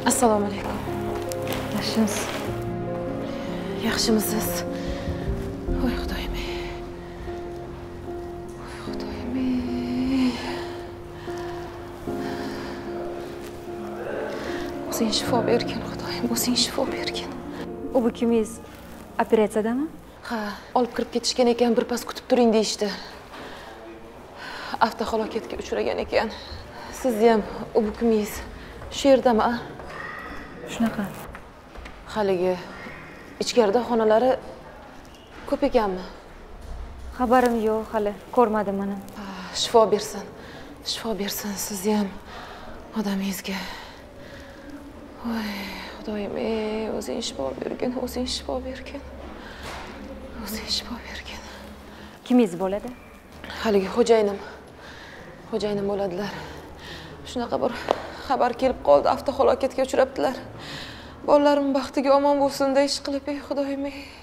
Assalomu alaykum. Yaxshimisiz? Yaxshimisiz? Voy Xudoyim. Xudoyim. O'zing shifo bergin, Xudoyim, o'zing shifo bergin. U bukingiz operatsiyadami? Ha, olib kirib ketishgan ekan, birpas kutib turing deyishdi. Avtohalokatga uchragan ekan. Sizni ham u bukingiz shu yerdami? Shunaqa. Haligi ichkarida xonalari ko'p ekanmi? Xabarim yo'q, hali ko'rmadim mana. Shifo bersin. Shifo bersin sizni ham odamingizga. Voy, Xudoyim, o'zing shifo bergin, o'zing shifo bergin. O'zing shifo bergin. Kimingiz bo'ladi? Haligi xo'jayinim bo'ladilar. Shunaqa bir xabar kelib qoldi, avtohalokatga uchrabdilar. Bolalarim baxtiga omon bo'lsin deb ish qilib, Xudoyim.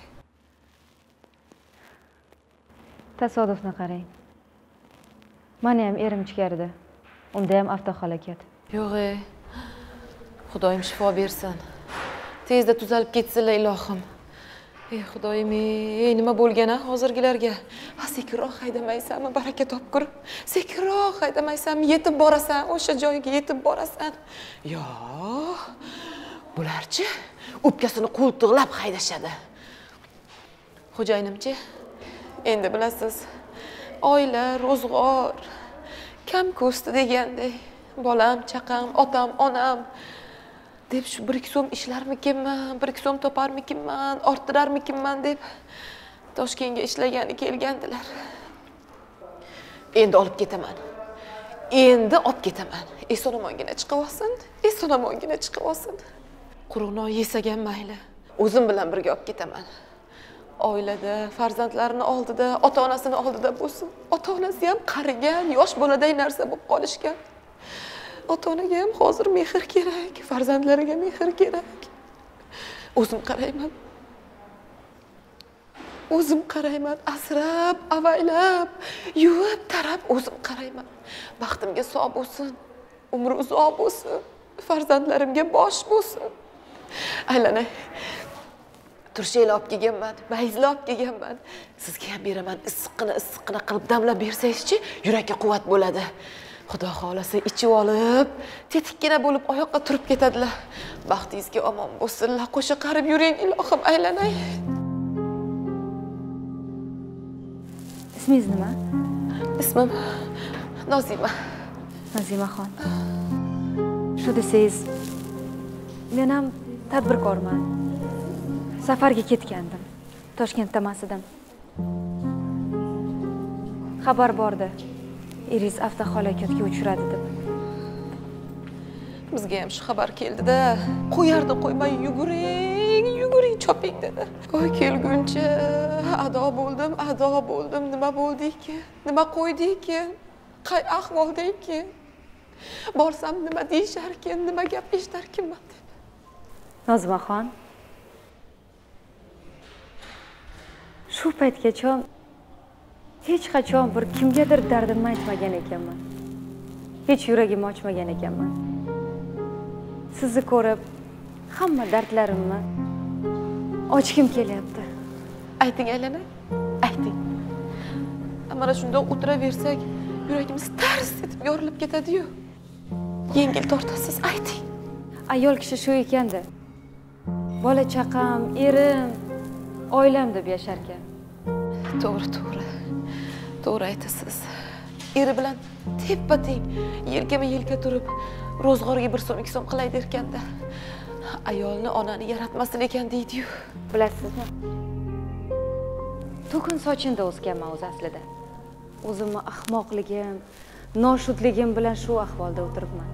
Tasodifni qarang. Meni ham erim ichkarida. Unda ham avtohalokat. Yo'q, Xudoyim shifo bersin. Tezda tuzalib ketsinlar ilohim. Xudoyim, nima bo'lgan-a hozirgilarga? Sekinroq haydamaysanmi, baraka topgur? Sekinroq haydamaysanmi, yetib borasan, o'sha joyga yetib borasan. Yo'q. Bularchi o'pkasini qo'ltiqlab haydashadi. Xo'jayinimchi, endi bilasiz, oila, ro'zg'or, kam ko'sti degandek, bolam, chaqam, otam, onam deb shu 1-2 so'm ishlarmikinman, 1-2 so'm toparmikinman, orttirarmikinman deb Toshkentga ishlagani kelgandilar. Endi olib ketaman. Endi olib ketaman. Eson-omongina chiqib olsin, eson-omongina chiqib olsin. Quruq non yesagan mayli. O'zim bilan birga olib ketaman. Oilada, farzandlarini oldida, ota-onasini oldida bo'lsin. Ota-onasi ham qarigan, yosh boladay narsa bo'lib qolishgan. Ota-onaga ham hozir mehr kerak, farzandlariga mehr kerak. O'zim qarayman. O'zim qarayman, asrab, avaylab, yuvib, tarab o'zim qarayman. Baxtimga sog' bo'lsin, umri uzoq bo'lsin, farzandlarimga bosh bo'lsin. Aylanay. Turshaylar olib kelganman, bayizlar olib kelganman. Sizga ham beraman, issiqqina qilib damlab bersangizchi, yurakka quvvat bo'ladi. Xudo xolasa ichib olib, tetikkina bo'lib oyoqqa turib ketadilar. Baxtingizga omon bo'lsinlar, qo'shiq qarib yuring ilohim, aylanay. Ismingiz nima? Ismim Nozima. Nozimaxon. Shu desangiz, men ham tadbirkorman. Safarga ketgandim. Toshkentda emas edim. Xabar bordi. Eringiz avtohalokatga uchradi deb. Bizga ham shu xabar keldi-da. Qo'yardi qo'ymay yuguring, choping dedi. Voy kelguncha ado bo'ldim. Nima bo'ldi ekan? Nima qo'ydi ekan? Qay ahvolda ekan? Borsam nima deyishar ekan? Nima gap eshitar ekanman deb. Nozimaxon. Shu paytgacha hech qachon bir kimgadir dardimni aytmagan ekanman. Hech yuragimni ochmagan ekanman. Sizni ko'rib, hamma dardlarimni ochgim kelyapti. Ayting aylanay, ayting. Mana shunda o'tiraversak, yuragimiz tars etib yorilib ketadi-yu. Yengil tortasiz, ayting. Ayol kishi shu ekanda. Bola chaqam, erim, oilam deb yashar ekan. To'g'ri aytasiz. Eri bilan teppa-teng, yelkama-yelka turib, ro'zg'orga 1 so'm, 2 so'm qilay derkanda, ayolni onani yaratmasin ekan deydi-yu. Bilasizmi? To'kin sochinda o'sganman o'zi aslida. O'zimni ahmoqligim, noshudligim bilan shu ahvolda o'tiribman.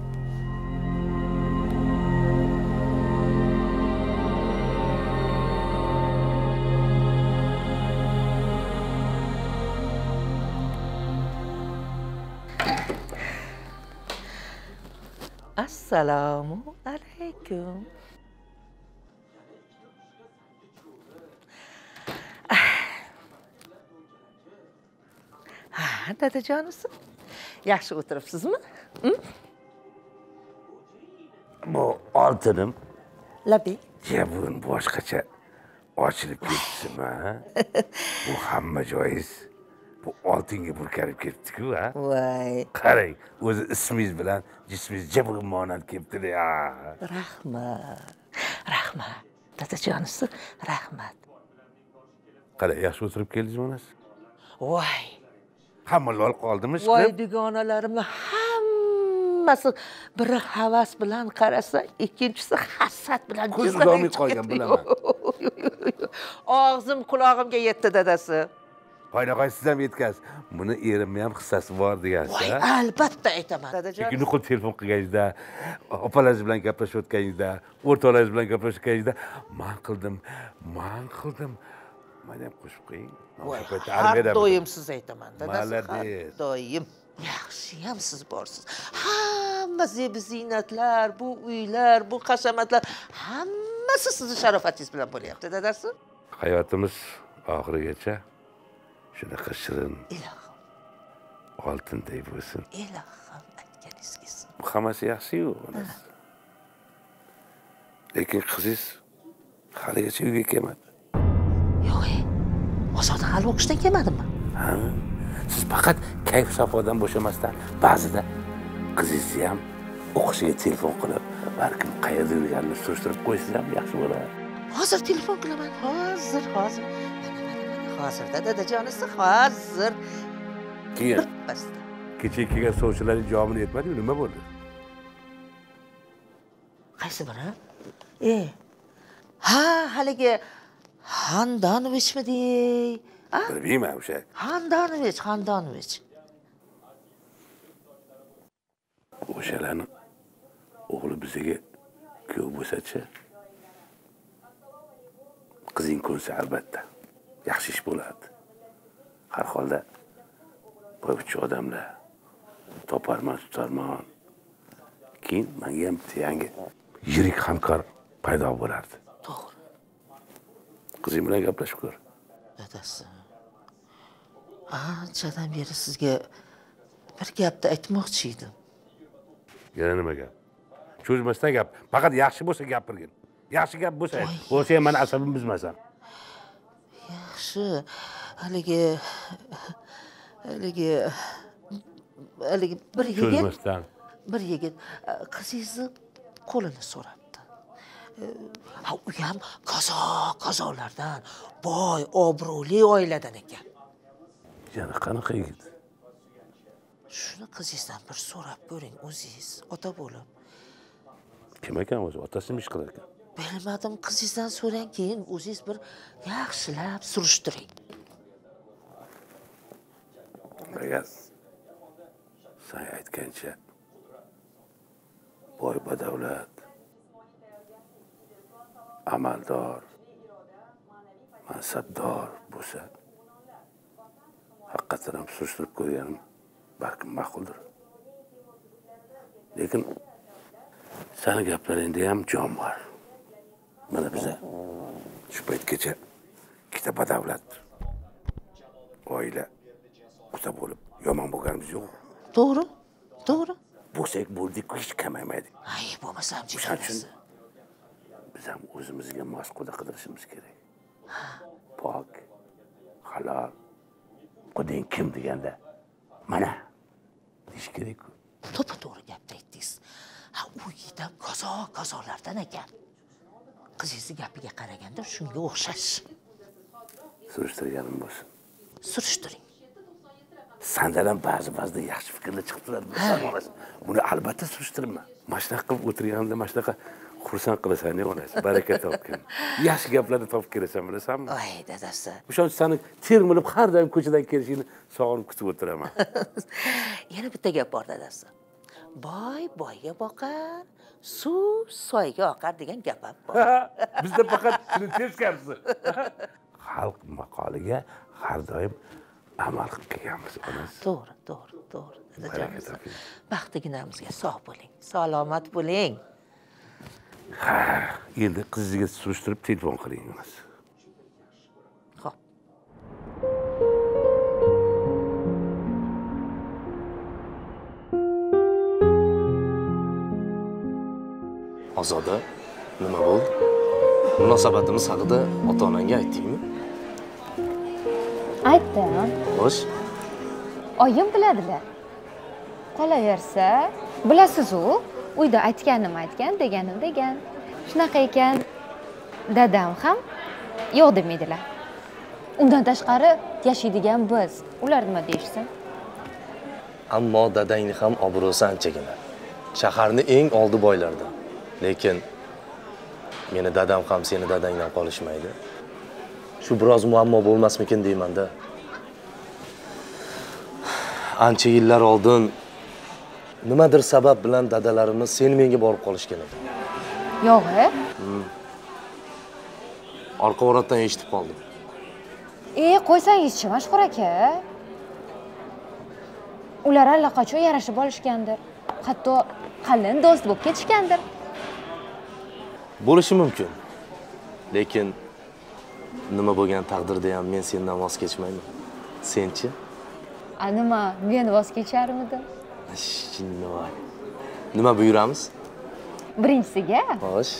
Assalomu alaykum. Dadajonisi, yaxshi o'tiribsizmi? Bu oltinim. Labi. Ya bugun boshqacha ochilib ketdimi, ha? Bu hamma joyiz. Bu oltinga burkanib ketdi-ku, ha? Voy. Qarang, o'zi ismingiz bilan jismingiz jabug'im monand kelibdi-da. Rahmat. Rahmat. Dadajonisi, rahmat. Qara, yaxshi o'tirib keldingizmi onasi? Voy. Hamma lol qoldimi Voy chiqib? dugonalarimni hammasi biri havas bilan qarasa, ikkinchisi hasad bilan Ko'z uzolmay qolgan bilaman. Og'zim qulog'imga yetdi dadasi. Qo'yna siz ham yetkazsiz. Buni erimni ham hissasi bor degansiz, Voy, ha? albatta aytaman dadajon. Chunki nuqul telefon qilganingizda, opalaringiz bilan gaplashayotganingizda, o'rtoqlaringiz bilan gaplashayotganingizda, man qildim. Mana ham qo'shib qo'ying. Voy, O'sha paytda har armiyada doim siz aytaman dadasi. Malades. Har doim. Yaxshiyam siz borsiz. Hamma zebi ziynatlar, bu uylar, bu hashamatlar hammasi sizni sharofatingiz bilan bo'lyapti dadasi. hayotimiz oxirigacha shunaqa shirin, Ilohim, oltinday bo'lsin. Ilohim aytganingiz kelsin. Bu hammasi yaxshi-yu, onasi. Lekin qizingiz haligacha uyga kelmadi. Yo'q, Ozoda hali o'qishdan kelmadimi? Ha? Siz faqat kayf safodan bo'shamasdan ba'zida qizingizni ham o'qishiga telefon qilib, balkim qayerda yurganini surishtirib qo'ysangiz ham yaxshi bo'ladi. Hozir telefon qilaman. Hozir. Mana, hozirda dadajonisi, hozir. Keyin Basta. kecha kelgan sovchilarning javobini yetmadi-yu, nima bo'ldi? Qaysi biri? Ha, haligi Handanovichmidi? Bilmayman o'sha. Handanovich. O'shalarni o'g'li bizga kuyov bo'lsa-chi, qizing ko'rsa albatta yaxshi ish bo'ladi. Har holda boyvuchcha odamlar toparman, tutarman. Keyin menga ham yangi yirik hamkor paydo bo'lardi. To'g'ri. Qizing bilan gaplashib ko'r. Dadasi. Anchadan beri sizga bir gapni aytmoqchi edim. Yana nima gap? Cho'zmasdan gap. Faqat yaxshi bo'lsa gapirgin. Yaxshi gap bo'lsa, bo'lsa ham meni asabim buzmasan. Yaxshi. Haligi bir yigit, Cho'zmasdan. qizingizni qo'lini so'rabdi. U ham qazolardan, boy, obro'li oiladan ekan. Yana qanaqa yigit? Shuni qizingizdan bir so'rab ko'ring o'zingiz, ota bo'lib. Kim ekan o'zi? Otasi ish qilar ekan. Bilmadim, qizingizdan so'rang, keyin o'zingiz bir yaxshilab surishtiring. Agar sen aytgancha boy badavlat, amaldor, mansabdor bo'lsa, haqiqatan ham surishtirib ko'rganim balkim ma'quldir. Lekin seni gaplaringda ham jon bor. Mana biza shu paytgacha ikkita badavlat oila quta bo'lib yomon bo'lganimiz yo'q. To'g'ri. Bo'lsak bo'ldik, hech kamaymaydi. Ay, bo'lmasa ham O'shaning uchun chekasiz. biz ham o'zimizga mos quda qidirishimiz kerak. Pok, halol. Quding kim deganda mana deyish kerak-ku. To'g'ri gapni aytdingiz. U yigitdan qazolardan ekan. Qizingizni gapiga qaraganda shunga o'xshash. Surishtirganim bo'lsin. Surishtiring. Sandan ham ba'zida yaxshi fikrlar chiqib turadi. Buni albatta surishtirma. Mana shunaqa qilib o'tirganimda mana shunaqa xursand qilasan-ey onasi. Baraka topgin. Yaxshi gaplarni topib kelasan, bilasanmi? Voy, dadasi. O'shancha seni termilib har doim ko'chadan kelishingni sog'inib kutib o'tiraman. Yana bitta gap bor dadasi. Boy boyga boqar, suv soyga oqar degan gap ham bor. Bizda faqat shuni teskarisi. Xalq maqoliga har doim amal qilib kelganmiz onasi. To'g'ri. Dadajonimiz. Baxtiginamizga sog' bo'ling, salomat bo'ling. Ha, endi qizingizga surishtirib telefon qiling onasi. Xo'p. Ozoda, nima bo'ldi? Munosabatimiz haqida ota-onangga aytdingmi? Aytdim. Xo'sh, Oyim biladilar. Qolaversa, bilasiz-ku, uyda aytganim aytgan, deganim degan. Shunaqa ekan, dadam ham yo'q demaydilar. Undan tashqari yashaydigan biz. Ular nima deyishsin? ammo dadangni ham obro'si anchagina. Shaharni eng oldi boylardan. Lekin meni dadam ham seni dadangdan qolishmaydi. Shu biroz muammo bo'lmasmikin deyman-da. Ancha yillar oldin nimadir sabab bilan dadalarimiz seni menga borib qolishgan edi. Yo'q-e? Orqa o'rotdan eshitib qoldim. Qo'ysangizchi, mashhur aka. Ular allaqachon yarashib olishgandir. Hatto qalin do'st bo'lib ketishgandir. Bo'lishi mumkin. Lekin nima bo'lgan taqdirda ham men sendan voz kechmayman. Senchi? Nima, men voz kecharmidim? Nima buyuramiz? Birinchisiga? Xo'sh.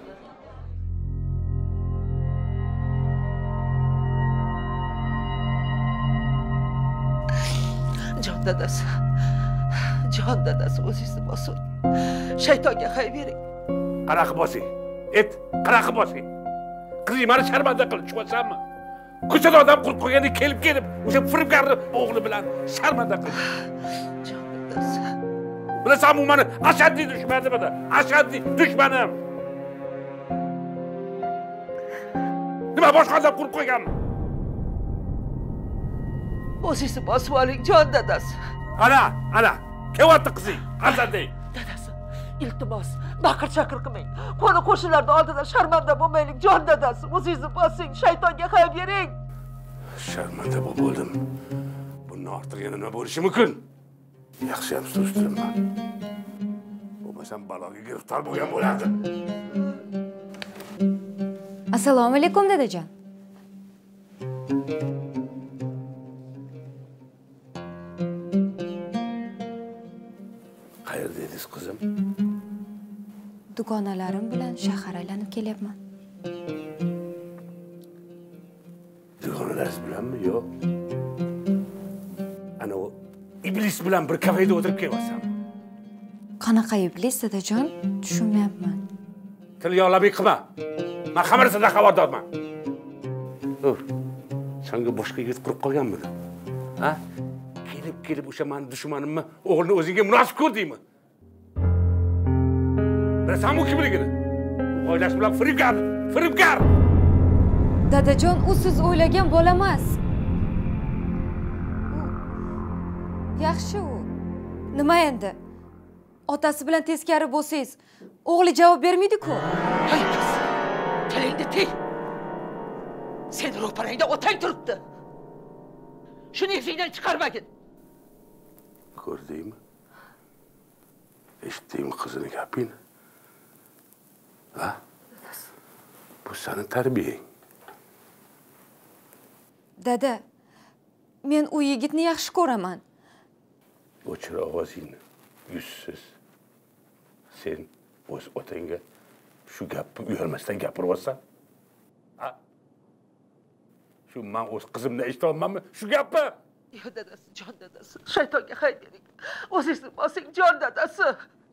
Jon dadasi o'zingizni bosing. Shaytonga hay bering. Qanaqa bosing? Qanaqa bosing? Qizing meni sharmanda qilib chiqasanmi? Ko'chada odam qurib qo'yganda kelib o'sha firibgarni o'g'li bilan sharmanda qildi. Jon dadasi. Bilasanmi, u meni ashaddiy dushmanim edi. Ashaddiy dushmanim. Nima boshqa odam qurib qo'yganmi? O'zingizni bosib oling, jon dadasi. Ana, kelyapti qizing, farzanding. Dadasi, iltimos, baqir-chaqir qilmang. Qo'ni qo'shnilarning oldida sharmanda bo'lmaylik, jon dadasi. O'zingizni bosing, shaytonga hay bering. Sharmanda bo'ldim. Bundan ortiq yana nima bo'lishi mumkin? Yaxshi ham surishtiribman. Bo'lmasam baloga giriftor bo'lgan bo'lardi. Assalomu alaykum, dadajon. Qayerda edingiz qizim? Dugonalarim bilan shahar aylanib kelyapman. Dugonalaringiz bilanmi? Yo'q. Ana o iblis bilan bir kafeda o'tirib kelyapsanmi? Qanaqa iblis, dadajon? Tushunmayapman. Til yog'lamay qilma. Men hammasidan xabardorman. Senga boshqa yigit qurib qolganmidi? Ha? Kelib o'sha meni dushmanimni o'g'lini o'zingga munosib ko'rdingmi? Bilasanmi kimligini? Oilasi bilan firibgar. Dadajon, u siz o'ylagan bola emas. Yaxshi u. Nima endi? Otasi bilan teskari bo'lsangiz, o'g'li javob bermaydi-ku. Hay qiz, tilingni tiy. Sen ro'parangda otang turibdi. Shuni esingdan chiqarmagin. Ko'rdingmi? Eshitdingmi qizini gapini? Ha? Bu seni tarbiyang. Dada, men u yigitni yaxshi ko'raman. O'chir ovozingni, yuzsiz. Sen o'z otangga shu gapni uyalmasdan gapiryapsan? Ha? Shu men o'z qizimdan eshitolmanmi shu gapni? Yo dadasi, jon dadasi. Shaytonga hay bering. O'zingizni bosing, jon dadasi.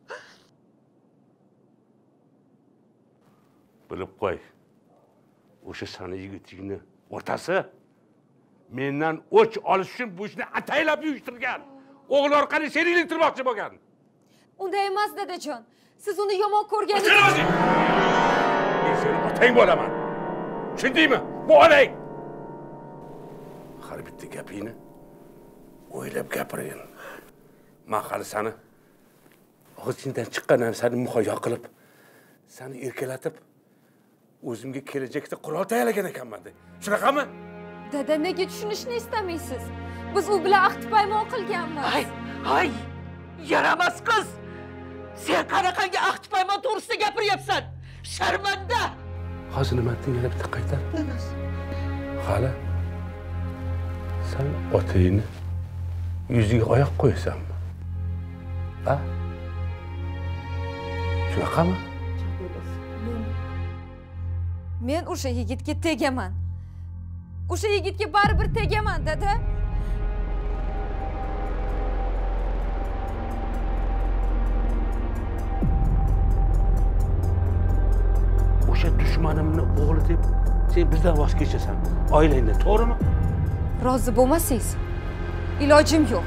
Bilib qo'y. O'sha sani yigitingni o'rtasi mendan o'ch olish uchun bu ishni ataylab uyushtirgan. O'g'il orqali seni ilintirmoqchi bo'lgan. Unday emas, dadajon. Siz uni yomon ko'rganingiz. Men seni otang bo'laman. Tushundingmi? Bu onang. Har bitta gapingni o'ylab gapiring. Men hali seni og'zingdan chiqqan narsani muhayyo qilib, seni erkalatib, o'zimga kelajakda qurol tayyorlagan ekanman. Shunaqami? Dada, nega tushunishni istamaysiz? Biz u bilan ahd paymon qilganmiz. Hay, yaramas qiz. Sen qanaqangi ahd paymon to'g'risida gapiryapsan? Sharmanda. Hozir nima yana bitta qaytar. Hali sen otangni yuziga oyoq qo'yasanmi? Ha? Shunaqami? Men o'sha yigitga tegaman. O'sha yigitga baribir tegaman, dada. O'sha dushmanimni o'g'li deb sen bizdan voz kechasan. Oilangdan, to'g'rimi? Rozi bo'lmasangiz, ilojim yo'q.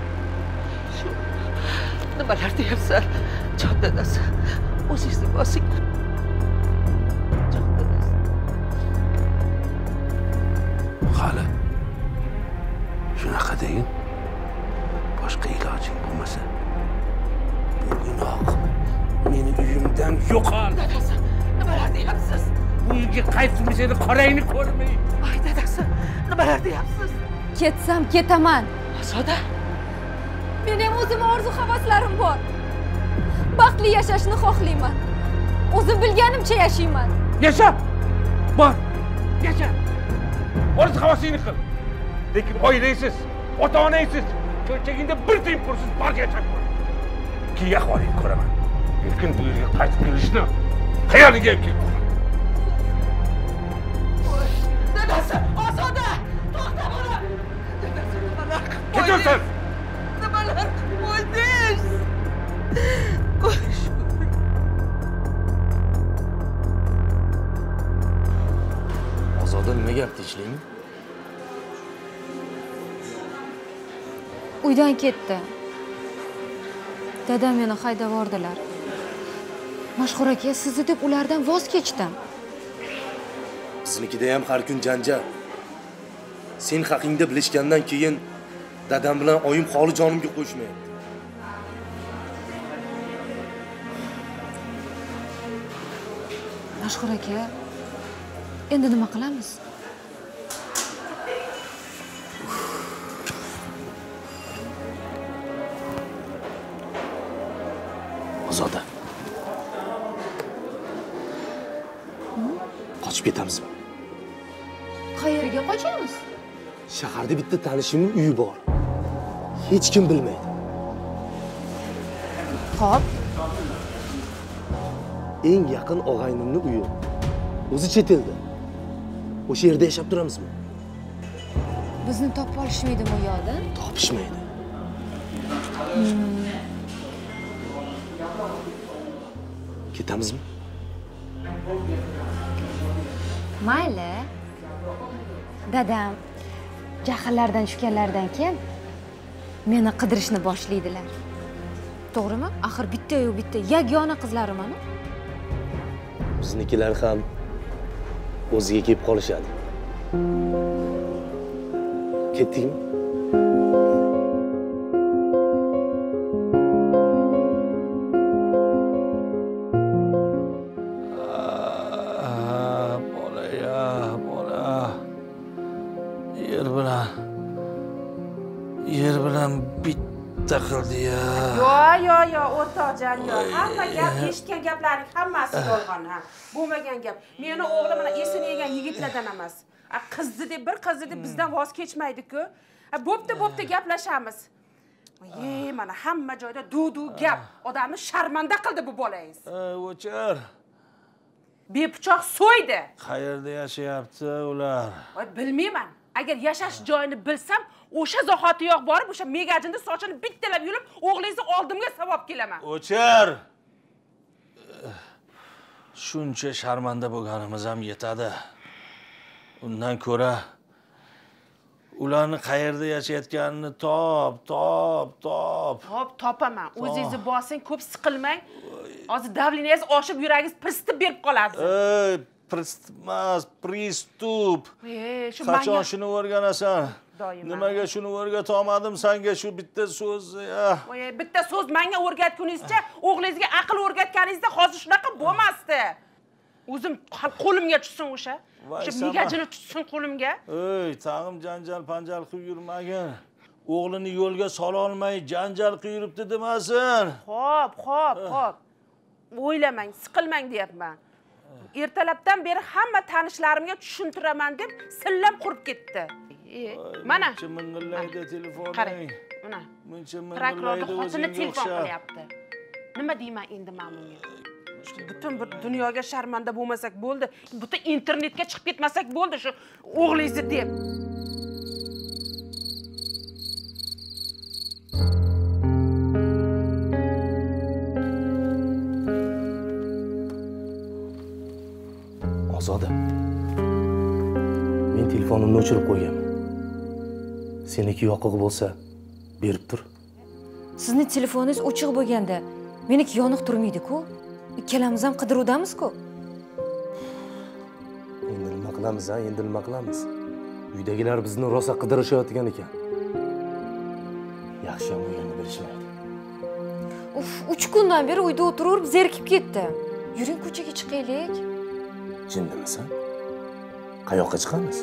Nimalar deyapsan? Jon dadasi, o'zingizni bosing. Jon dadasi. Hali shunaqa deyin. Boshqa ilojing bo'lmasa, bu gunoh. Meni uyimdan yo'qol. Dadasi, nimalar deyapsiz? Bu uyga qaytib seni qorangni ko'rmay. Ay dadasi, nimalar deyapsiz? Ketsam ketaman. Ozoda, Men ham o'zim orzu-havaslarim bor. Baxtli yashashni xohlayman. O'zim bilganimcha yashayman. Yasha! Bor, yasha! Orzu-havasingni qil. Lekin oilangsiz, ota-onangsiz, cho'chagingda bir tiyin pulsiz bor yashab ko'r. Keyin ahvolingni ko'raman. Lekin bu yerga qaytib kelishni xayoliga ham keltirma. dadasi, Ozoda, to'xta bola. Dadasi, nimalar qilib Ketasan! Nimalar qilib qo'ydingiz? Ozoda nima gap deyishlaymi? Uydan ketdi. Dadam meni haydab yubordilar. Mashhur aka, sizni deb ulardan voz kechdim. Biznikida ham har kun janjal. Sen haqingda bilishgandan keyin dadam bilan oyim xoli jonimga qo'shmayapti. Mashhur aka, endi nima qilamiz? Ozoda. Qochib ketamizmi? Qayerga qochamiz? Shaharda bitta tanishimning uyi bor. Hech kim bilmaydi. Xo'p, Eng yaqin og'aynimning uyi. O'zi chet elda. O'sha yerda yashab turamizmi? bizni topib olishmaydimi u yoqdan? Topishmaydi. Ketamizmi? Mayli. Dadam jahllardan tushganlaridan keyin meni qidirishni boshlaydilar. To'g'rimi? Axir bitta-yu bitta yagona qizlarim-a? Biznikilar ham o'ziga kelib qolishadi. Ketdingmi? Yer bilan bitta qildi-ya. Yo, o'rtoqjon, yo. Hamma gap eshitgan gaplarning hammasi yolg'on, ha. Bo'lmagan gap. Meni o'g'lim mana esini yegan yigitlardan emas. Qizni deb bir qizni deb bizdan voz kechmaydi-ku. Bo'pti gaplashamiz. Mana hamma joyda duv gap. Odamni sharmanda qildi bu bolangiz. O'char. Bepichoq so'ydi. Qayerda yashayapti ular? Voy, bilmayman. Agar yashash joyini bilsam, o'sha zahotiyoq borib, o'sha megajinda sochini bittalab yulib, o'g'lingizni oldimga sabab kelaman. O'char. Shuncha sharmanda bo'lganimiz ham yetadi. Undan ko'ra ularni qayerda yashayotganini Topaman. O'zingizni bosing, ko'p siqilmang. Hozir davleningiz oshib, yuragingiz pristib berib qoladi. Pristmas, pristup. Shu Qachon shuni o'rganasan? Doim. Nimaga shuni o'rgata olmadim senga shu bitta so'z ya? Voy, bitta so'z menga o'rgatguningizcha, o'g'lingizga aql o'rgatganingizda hozir shunaqa bo'lmasdi. O'zim qo'limga tushsin o'sha. O'sha megajini tushsin qo'limga. Tag'im janjal-panjal qilib yurmagin. O'g'lini yo'lga sola olmay janjal qilib yuribdi demasin. Xo'p. O'ylamang, siqilmang deyapman. Ertalabdan beri hamma tanishlarimga tushuntiraman deb sillam qurib ketdi. Mana. Muncha mingillaydi telefoning. Qarang, mana. Muncha Prokurorga mingillaydi xotini o'zingga telefon o'xshab. qilyapti. Nima deyman endi men bunga? butun bir dunyoga sharmanda bo'lmasak bo'ldi. Butun internetga chiqib ketmasak bo'ldi shu o'g'lingizni deb. Ozoda. Men telefonimni o'chirib qo'yganman. Seniki yoqig' bo'lsa, berib tur. Sizni telefoningiz o'chiq bo'lganda, meniki yoniq turmaydi-ku. Ikkalamiz ham qidiruvdamiz-ku. Endi nima qilamiz, ha? Endi nima qilamiz? Uydagilar bizni rosa qidirishayotgan ekan. Yaxshi ham bo'lganini bilishmaydi. Uf, 3 kundan beri uyda o'tirib zerikib ketdi. Yuring ko'chaga chiqaylik. Jindimisan? Qayoqqa chiqamiz?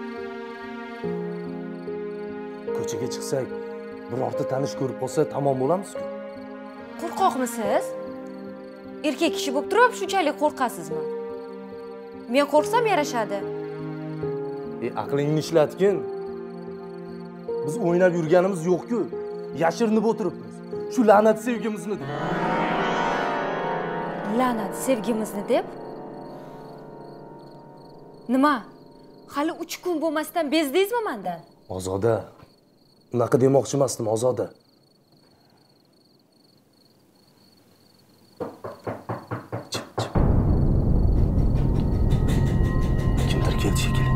Ko'chaga chiqsak, birorta tanish ko'rib qolsa tamom bo'lamiz-ku. Qo'rqoqmisiz? Erkak kishi bo'lib turib shunchalik qo'rqasizmi? Men qo'rqsam yarashadi. Aqlingni ishlatgin. Biz o'ynab yurganimiz yo'q-ku. Yashirinib o'tiribmiz. Shu la'nat sevgimizni deb. La'nat sevgimizni deb? Nima? Hali 3 kun bo'lmasdan bezdingizmi mendan? Ozoda. Unaqa demoqchi emasdim, Ozoda. Kimdir keldi shekilli.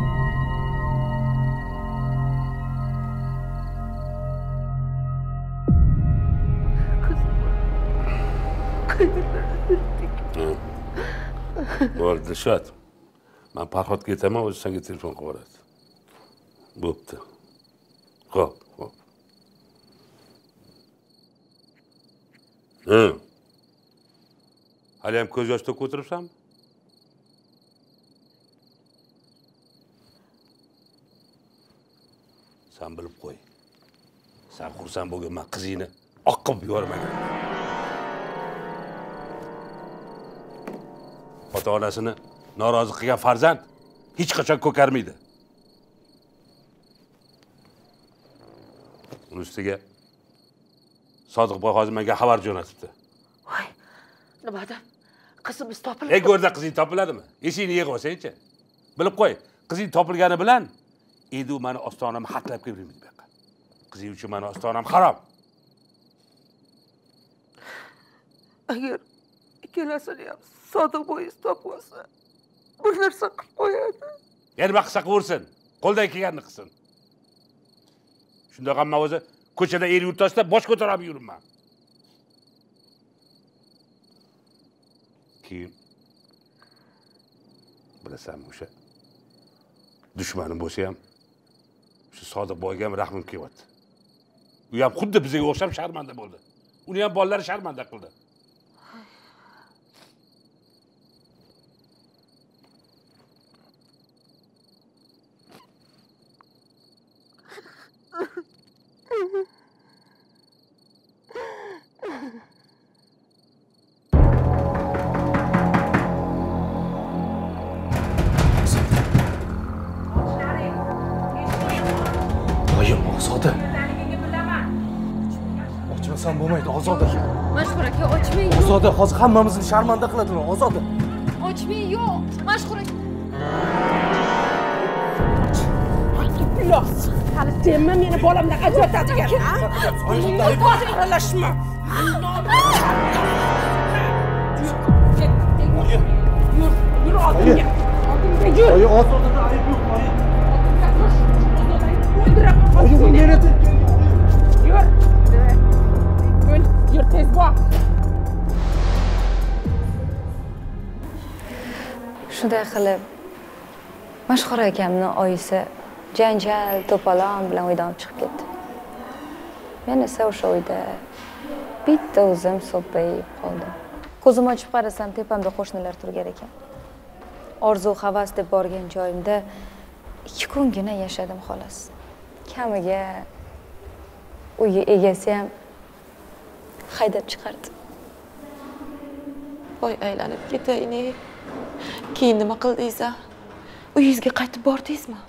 Bo'ldi, Dilshod. Men Farhodga ketaman, o'zi senga telefon qilib yuboradi. Bo'pti. Xo'p. Hali ham ko'z yosh to'kib o'tiribsanmi? Sen bilib qo'y. Sen xursand bo'lganman qizingni oqib yubormagan. Ota-onasini norozi qilgan farzand hech qachon ko'karmaydi. Uning ustiga Sodiqboy hozir menga xabar jo'natibdi. Voy, nimadan? Qizimiz topildi. Go'rda qizing topiladimi? Eshikni yig'ib olsang-chi. Bilib qo'y, qizing topilgani bilan endi u meni ostonamni xatlab kelmaydi bu yoqqa. Qizing uchun meni ostonam harom. Agar ikkalasini ham Sodiqboy topib olsa, bir narsa qilib qo'yadi. Nima qilsa qilsin, qo'ldan kelganini qilsin. Shundoq ham men o'zi ko'chada yurtda bosh ko'tarib yuribman. Keyin bilasanmi, o'sha dushmanim bo'lsa ham shu Sodiqboyga ham rahmim kelyapti. U ham xuddi bizga o'xshab sharmanda bo'ldi. Uni ham bolalari sharmanda qildi. Ozoda. Ochmasam bo'lmaydi, Ozoda. Mashhur aka, ochmang. Ozoda, hozir hammamizni sharmanda qiladilar, Ozoda. Ochmang, yo'q. Mashhur aka. Ilos, hali senmi meni bolamdan ajratadigan, ha? Aralashma. Yur oldinga. Oldinga yur. Oyi, Ozodada ayb yo'q, oyi. Yur tez bor. Shunday qilib Mashhur akamning oyisi janjal, to'polon bilan uydan chiqib ketdi. Men esa o'sha uyda bitta o'zim so'ppayib qoldim. Ko'zim ochib qarasam, tepamda qo'shnilar turgan ekan. Orzu, havas deb borgan joyimda 2 kungina yashadim xolos. Kamiga uy egasi ham haydab chiqardi. Voy, aylanib ketayni. Keyin nima qildingiz? Uyingizga qaytib bordingizmi?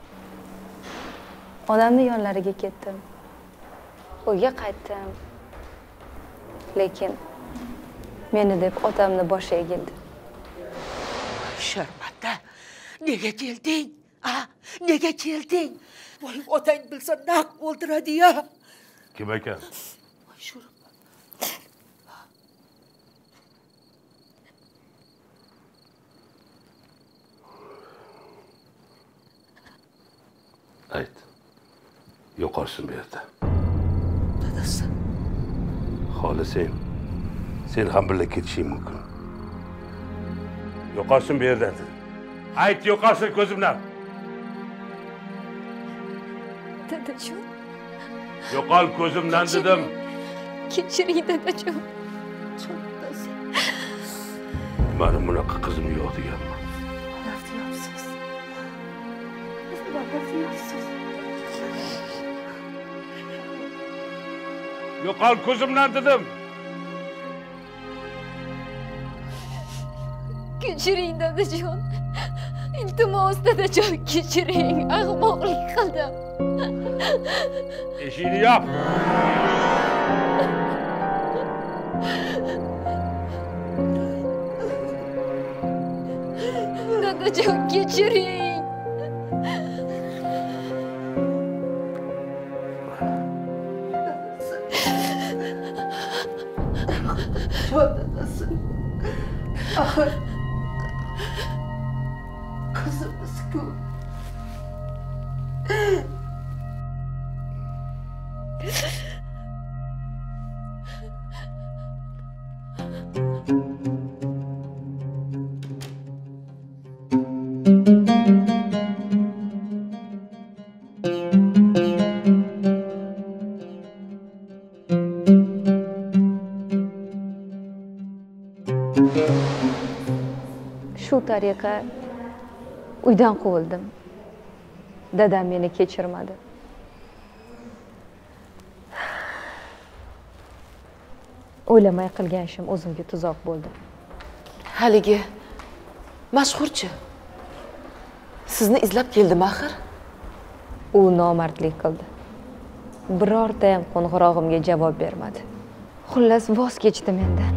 Onamning yonlariga ketdim. Uyga qaytdim. Lekin Meni deb otamni boshi egildi. Sharmanda, nega kelding? Nega kelding? Voy, otang bilsa naq o'ldiradi-ya. Kim ekan? Voy, sho'rim. Ayt. Yo'qolsin bu yerda. Dadasi. Xohlasang, sen ham birga ketishing mumkin. Yo'qolsin bu yerda. Ayt, yo'qolsin ko'zimdan. Dadajon. Yo'qol ko'zimdan dedim. Kechiring dadajon. Mani bunaqa qizim yo'q deganman. Yo'qol ko'zimdan dedim. Kechiring dadajon. Iltimos dadajon, kechiring. Ahmoqlik qildim. Eshikni yop. Dadajon, kechiring. Dadasi. Axir qizimiz-ku. Shu tariqa uydan quvildim. Dadam meni kechirmadi. O'ylamay qilgan ishim o'zimga tuzoq bo'ldi. Haligi mashhurchi. Sizni izlab keldim axir. U nomardlik qildi. Birorta ham qo'ng'irog'imga javob bermadi. Xullas voz kechdi mendan.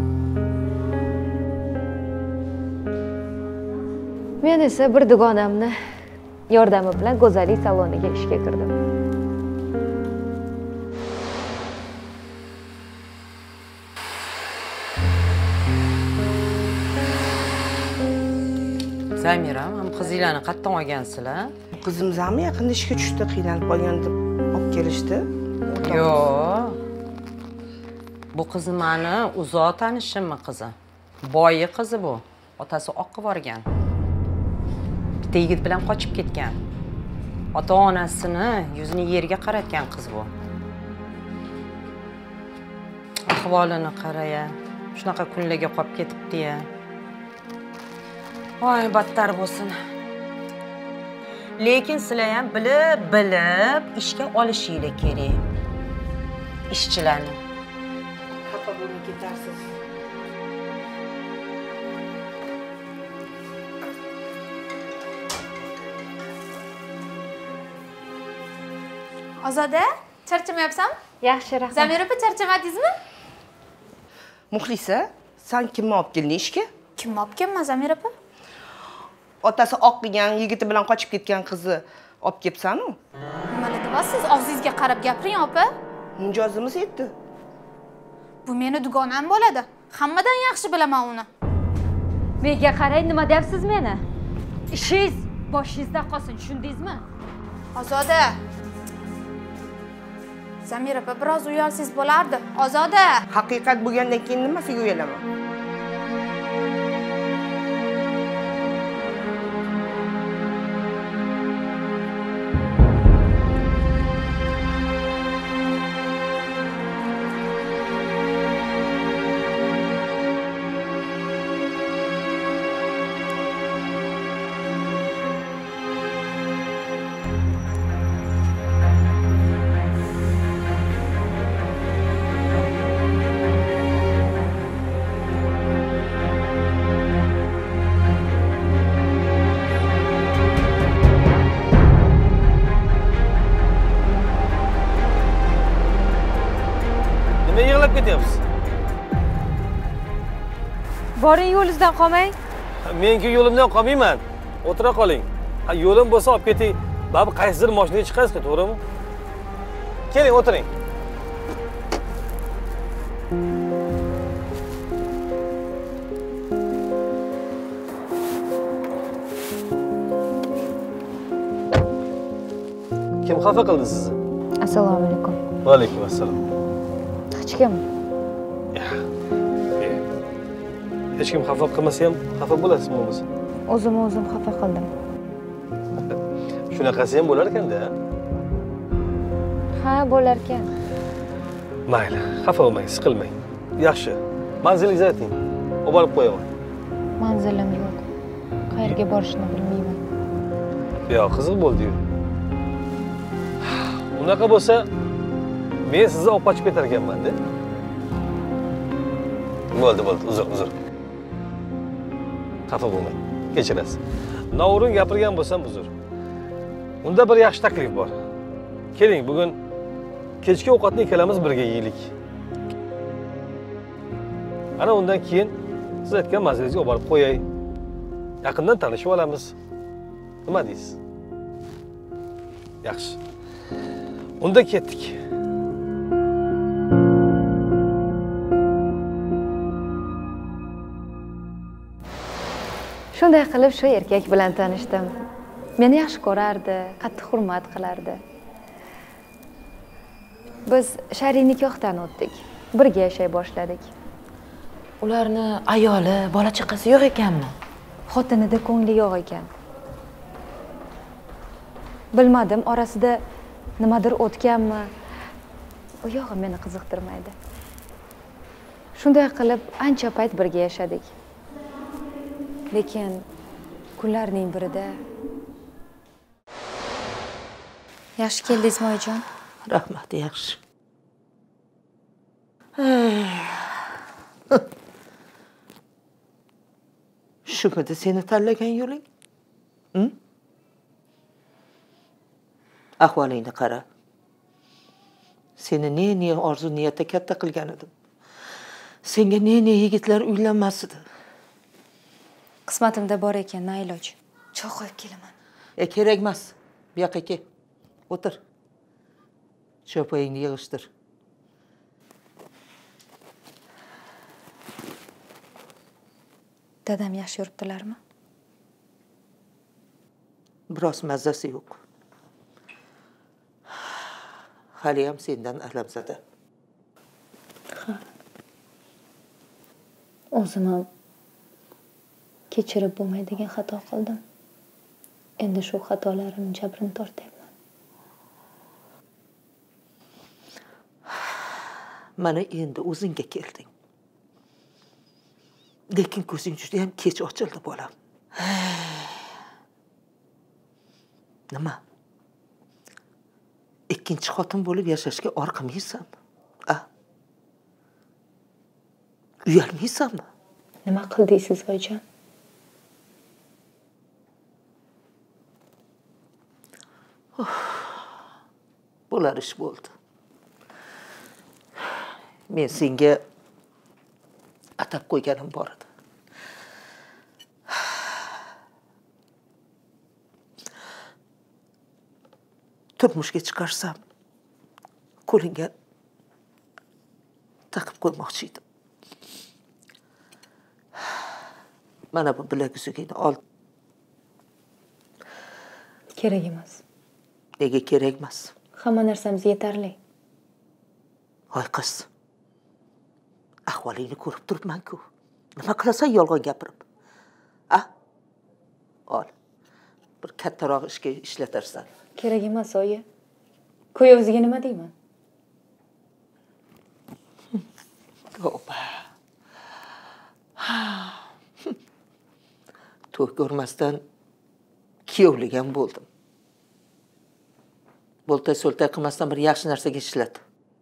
Men esa bir dugonamni yordami bilan go'zallik saloniga ishga kirdim. Zamira, ham qizinglarni qayerdan olgansizlar? Qizimiz ham yaqinda ishga tushdi, qiynalib qolgan deb olib kelishdi. Yo'q. Bu qizi meni uzoq tanishimmi qizi. Boyi qizi bu. Otasi oq qilib yuborgan. Bitta yigit bilan qochib ketgan. Ota-onasini yuzini yerga qaratgan qiz bu. Ahvolini qara-ya. Shunaqa kunlarga qolib ketibdi-ya. Voy, battar bo'lsin. Lekin sizlar ham bilib ishga olishinglar kerak. Ishchilarni. Xafa bo'lmay ketarsiz. Ozoda, charchamayapsanmi? Yaxshi, rahmat. Zamira opa, charchamadingizmi? Muxlisa, sen kimni olib kelding ishga? Kimni olib kelman, Zamira opa? Otasi oq qilgan yigiti bilan qochib ketgan qizni olib kelibsan-ku? Nimalar deyapsiz? Og'zingizga qarab gapiring, opa. Mijozimiz yetdi. Bu meni dugonam bo'ladi. Hammadan yaxshi bilaman uni. Menga qarang, nima deyapsiz meni? Ishingiz boshingizda qolsin, tushundingizmi? Ozoda. Zamira opa, biroz uyalsangiz bo'lardi. Ozoda. Haqiqat bo'lgandan keyin nimasiga uyalaman? Boring yo'lingizdan qolmang. Menki yo'limdan qolmayman. O'tira qoling. Yo'lim bo'lsa olib keting. Baribir qaysidir mashinaga chiqasiz-ku, to'g'rimi? Keling, o'tiring. Kim xafa qildi sizni? Assalomu alaykum. Va alaykum assalom. Hech kim. Hech kim xafa qilmasa ham xafa bo'lasizmi bo'lmasa? O'zim xafa qildim. Shunaqasi ham bo'lar ekanda. Ha, bo'lar ekan. Mayli, xafa bo'lmang, siqilmang. Yaxshi. Manzilingizni ayting. Olib borib qo'yaman. Manzilim yo'q. Qayerga borishni bilmayman. Yo'q, qiziq bo'ldi-yu. Unaqa bo'lsa, men sizni olib qochib ketar ekanman-da. Bo'ldi, uzr. Xafa bo'lmang. Kechirasiz. Noo'rin gapirgan bo'lsam uzr. Unda bir yaxshi taklif bor. Keling, bugun kechki ovqatni ikkalamiz birga yeylik. Ana undan keyin siz aytgan manzilingizga olib borib qo'yay. Yaqindan tanishib olamiz. Nima deysiz? Yaxshi. Unda ketdik. Shunday qilib shu erkak bilan tanishdim. Meni yaxshi ko'rardi, qattiq hurmat qilardi. Biz shar'iy nikohdan o'tdik. Birga yashay boshladik. Ularni ayoli, bola chaqasi yo'q ekanmi? Xotinida ko'ngli yo'q ekan. Bilmadim, orasida nimadir o'tganmi? U yog'i meni qiziqtirmaydi. Shunday qilib ancha payt birga yashadik. Lekin kunlarning birida yaxshi keldingizmi oyijon? Rahmat, yaxshi. Shumidi seni tanlagan yo'ling? Ahvolingni qara. Seni ne orzu niyatda katta qilgan edim. Senga ne yigitlar uylanmasdi. Qismatimda bor ekan, na iloj. Choy qo'yib kelaman. Kerak emas. Bu yoqqa kel. O'tir. Cho'payingni yig'ishtir. Dadam yaxshi yuribdilarmi? Biroz mazasi yo'q. Hali ham sendan alamzada. Ha. O'zim ham kechirib bo'lmaydigan xato qildim. Endi shu xatolarim jabrini tortyapman. Mana endi o'zingga kelding. Lekin ko'zing juda ham kech ochildi, bolam. Nima? Ikkinchi xotin bo'lib yashashga orqamaysanmi? Uyalmaysanmi? Nima qildingiz, oyijon? Bo'lar ish bo'ldi. Men senga atab qo'yganim bor edi. Turmushga chiqarsam, qo'lingga taqib qo'ymoqchi edim. Mana bu bilak uzugini ol. Kerak emas. Nega kerak emas? Hamma narsamiz yetarli. Voy qiz. Ahvolingni ko'rib turibman-ku. Nima qilasan yolg'on gapirib? Ol. Bir kattaroq ishga ishlatarsan. Kerak emas, oyi. Kuyovizga nima deyman? Tavba. To'y ko'rmasdan kuyovligan bo'ldim. Bo'ltay-so'ltay qilmasdan bir yaxshi narsaga ishlat.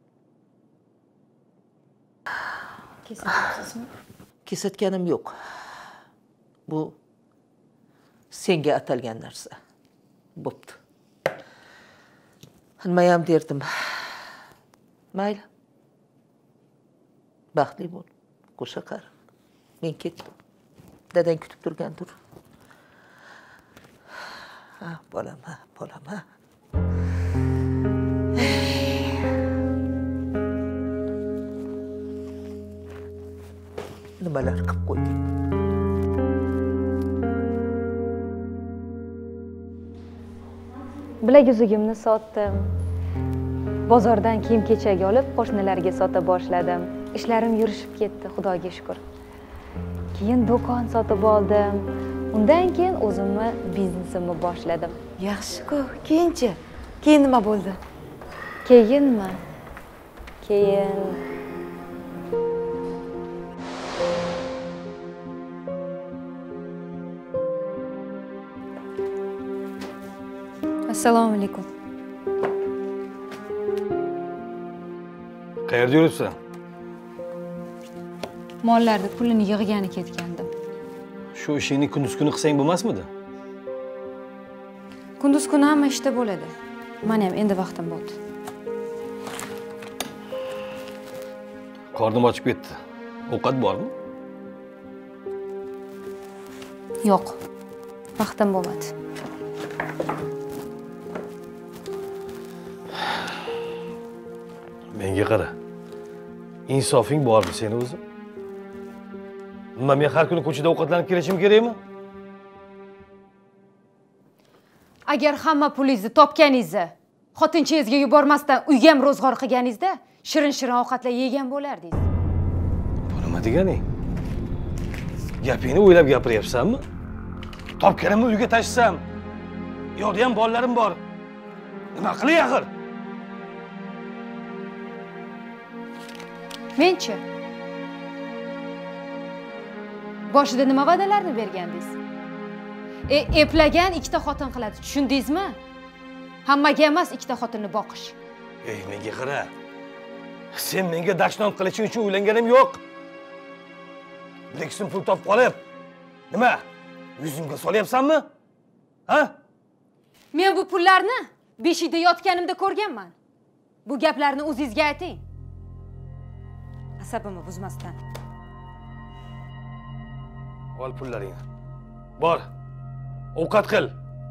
Kesatyapsizmi? Kesatganim yo'q. Bu senga atalgan narsa. Bo'pti. Nimayam derdim. Mayli. Baxtli bo'l. Qo'sha qar. Men ketdim. Dadang kutib turgandir. Ha, bolam, ha, bolam, ha. Nimalar qilib qo'yding? Bilak uzugimni sotdim. Bozordan kiyim-kechak olib, qo'shnilarga sota boshladim. Ishlarim yurishib ketdi, Xudoga shukr. Keyin do'kon sotib oldim. Undan keyin o'zimni biznesimni boshladim. Yaxshi-ku. Keyinchi? Keyin nima bo'ldi? Keyinmi? Keyin Assalomu alaykum. Qayerda yuribsan? Mollarni pulini yig'gani ketgandim. Shu ishingni kunduz kuni qilsang bo'lmasmidi? Kunduz kuni hamma ishda bo'ladi. Mana ham endi vaqtim bo'ldi. Qornim ochib ketdi. Ovqat bormi? Yo'q. Vaqtim bo'lmadi. Menga qara. Insofing bormi seni o'zi? Nima men har kuni ko'chada ovqatlanib kelishim kerakmi? Agar hamma pulingizni topganingizda, xotinchangizga yubormasdan uyga ham ro'zg'or qilganingizda, shirin-shirin ovqatlar yegan bo'lardingiz. Bu nima deganing? Gapingni o'ylab gapiryapsanmi? Topganimni uyga tashlasam, yo'qda ham bolalarim bor. Nima qilay axir? Menchi? Boshida nima va'dalarni bergandingiz? Eplagan ikkita xotin qiladi, tushundingizmi? Hammaga emas ikkita xotinni boqish. Ey, menga qara. Sen menga dashnom qilishing uchun o'ylanganim yo'q. Bilaksin pul topib qolib. Nima? Yuzimga solyapsanmi? Ha? Men bu pullarni beshikda yotganimda ko'rganman. Bu gaplarni o'zingizga ayting. Asabimni buzmasdan. Ol pullaringni. Bor. Ovqat qil.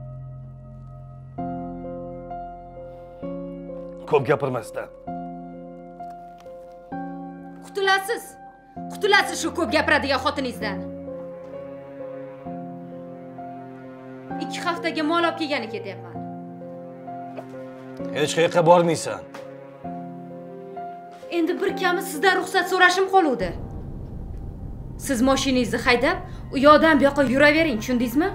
Ko'p gapirmasdan. Qutulasiz. Qutulasiz shu ko'p gapiradigan xotiningizdan. 2 haftaga mol olib kelgani ketyapman. Hech qayerga bormaysan. Endi bir kami sizdan ruxsat so'rashim qoluvdi. Siz mashinangizni haydab, u yoqdan bu yoqqa yuravering, tushundingizmi?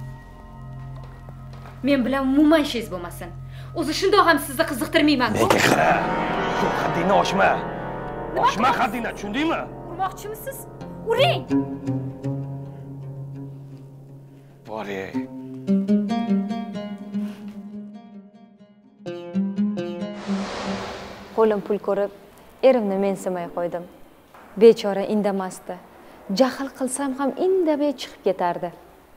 Men bilan umuman ishingiz bo'lmasin. O'zi shundoq ham sizni qiziqtirmayman-ku. Menga qara. Haddingni oshma. Oshma haddingni, tushundingmi? Urmoqchimisiz? Uring. Bor-ey. Qo'lim pul ko'rib, erimni mensimay qo'ydim. Bechora indamasdi. Jahl qilsam ham indamay chiqib ketardi.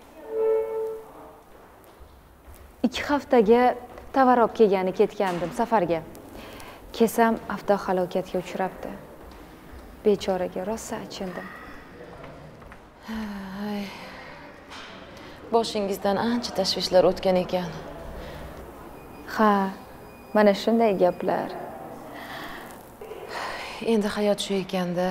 2 haftaga tovar olib kelgani ketgandim safarga. Kesam avtohalokatga uchrabdi. Bechoraga rosa achindim. Boshingizdan ancha tashvishlar o'tgan ekan. Ha, mana shunday gaplar. Endi hayot shu ekanda.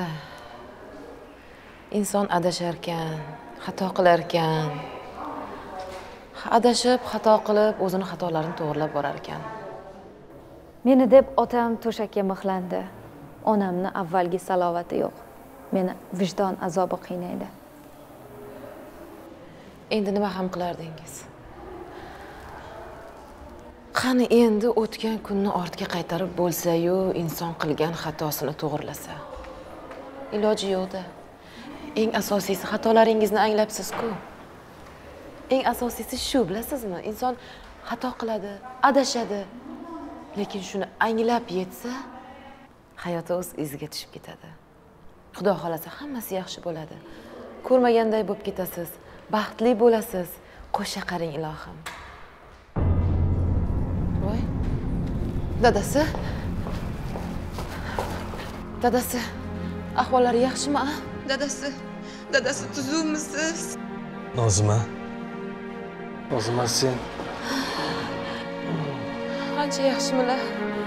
Inson adashar ekan, xato qilar ekan. Adashib, xato qilib, o'zini xatolarini to'g'rilab borar ekan. Meni deb otam to'shakka mixlandi. Onamni avvalgi salovati yo'q. Meni vijdon azobi qiynaydi. Endi nima ham qilardingiz? Qani endi o'tgan kunni ortga qaytarib bo'lsa-yu, inson qilgan xatosini to'g'rilasa. Iloji yo'q-da. Eng asosiysi xatolaringizni anglabsiz-ku. Eng asosiysi shu, bilasizmi? Inson xato qiladi, adashadi. Lekin shuni anglab yetsa, hayoti o'z iziga tushib ketadi. Xudo xolasa hammasi yaxshi bo'ladi. Ko'rmaganday bo'lib ketasiz, baxtli bo'lasiz. Qo'sha qaring ilohim. Voy. Dadasi? Dadasi, ahvollari yaxshimi, a? Dadasi, Dadasi tuzukmisiz? Nozima. Nozima sen. Ancha yaxshimilar?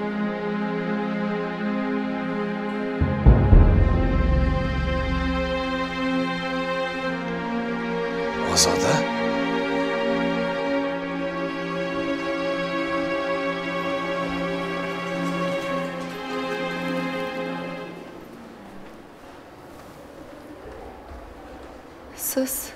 Ozoda. Siz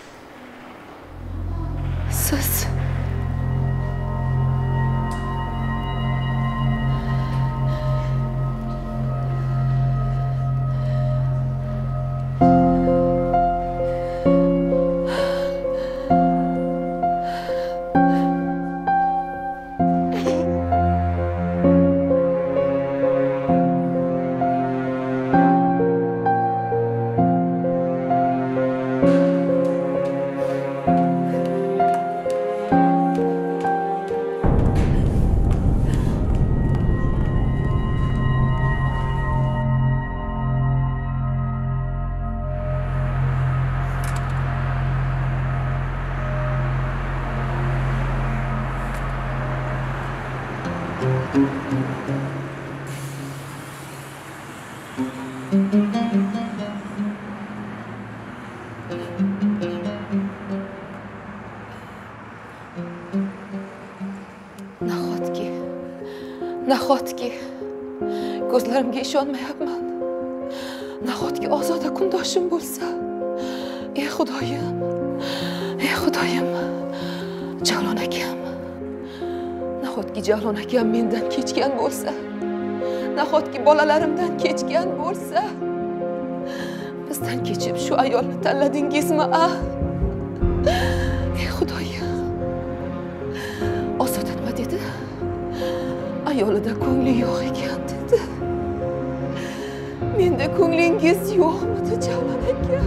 nahotki ko'zlarimga ishonmayapman. Nahotki Ozoda kundoshim bo'lsa. Ey Xudoyim. Jalon akam. Nahotki Jalon akam mendan kechgan bo'lsa. Nahotki bolalarimdan kechgan bo'lsa. Bizdan kechib shu ayolni tanladingizmi, a? Ey Xudoyim. Ozoda nima dedi? Ayolida ko'ngli yo'q ekan dedi. Menda ko'nglingiz yo'qmidi, Jalon aka?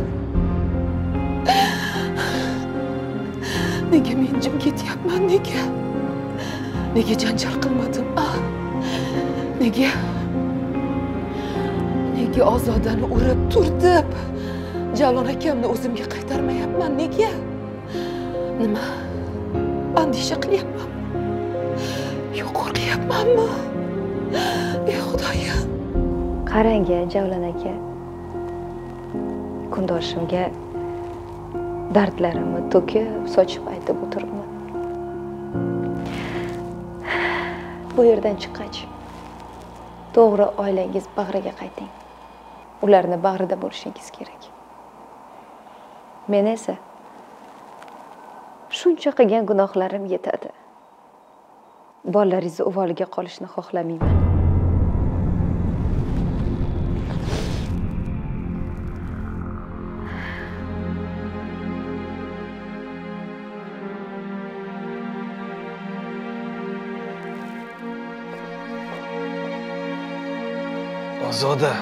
Nega men jim ketyapman, nega? Nega janjal qilmadim, a? Nega Ozodani urib turtib, Jalon akamni o'zimga qaytarmayapman, nega? Nima? Andisha qilyapmanmi? Yo, qo'rqyapmanmi? Ey Xudoyim. Qarang, Javlon aka. Kundoshimga dardlarimni to'kib, sochib aytib o'tiribman. Bu yerdan chiqqach, to'g'ri oilangiz bag'riga qayting. Ularni bag'rida bo'lishingiz kerak. Men esa shuncha qilgan gunohlarim yetadi. Bolalaringiz uvoliga qolishni xohlamayman. Ozoda.